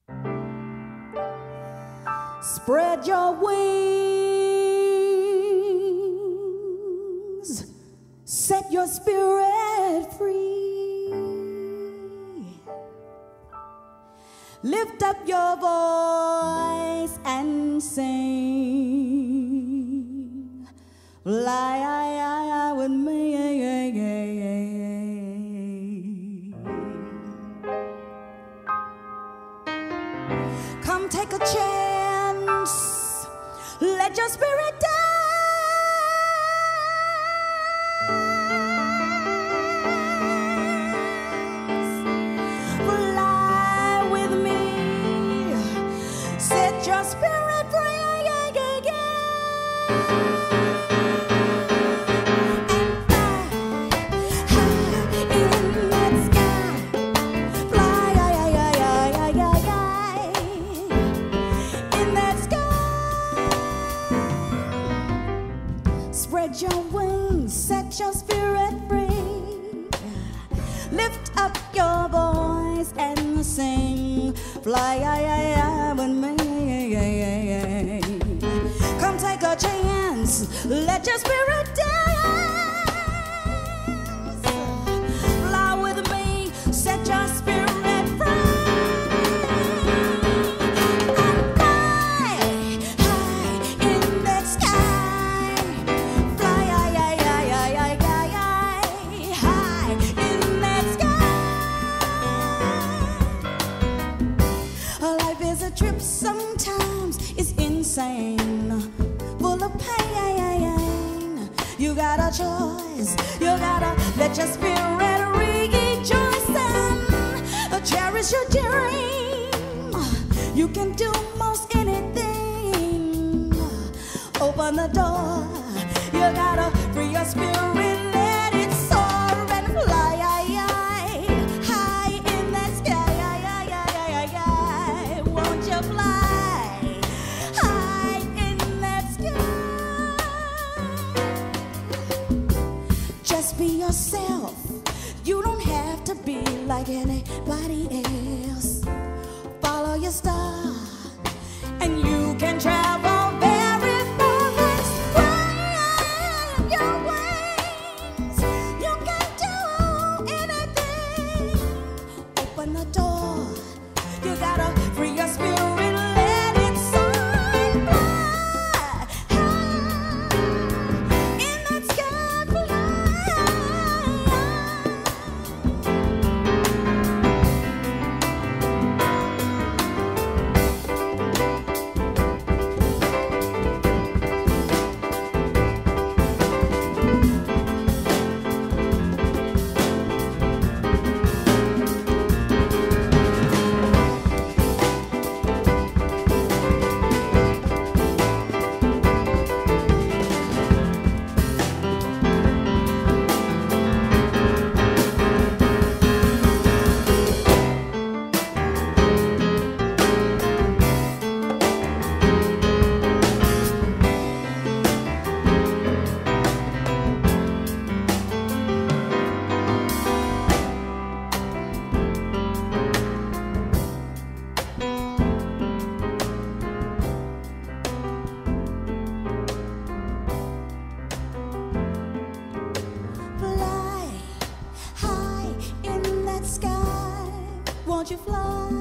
Spread your wings, set your spirit free. Lift up your voice and sing. Fly with me. Come take a chance, let your spirit dance. Fly with me, set your spirit free. Spread your wings, set your spirit free. Lift up your voice and sing. Fly with me. Come take a chance, let your spirit dance. Fly with me, set your spirit free. Trip sometimes is insane, full of pain. You got a choice, you gotta let your spirit rejoice and cherish your dream. You can do most anything. Open the door, you gotta free your spirit, let it soar and fly high in that sky. Won't you fly high in that sky? Just be yourself. You don't have to be like anybody else. Follow your star, and you can travel very far. Spread your wings. You can do anything. Open the door. You gotta free your spirit, let it soar and fly high in that sky, fly. Won't you fly?